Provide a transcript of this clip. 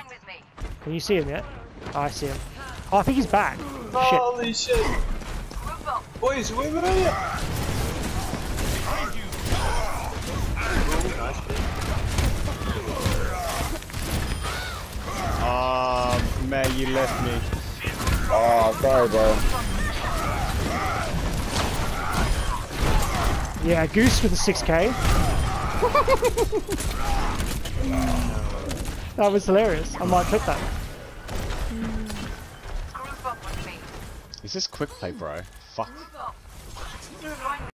Can you see him yet? Oh, I see him. Oh, I think he's back. Holy shit! Boys, where are you? Man, you left me. Oh, sorry, bro. Yeah, Goose with a 6k. That was hilarious. I might clip that. Is this quick play, bro? Fuck.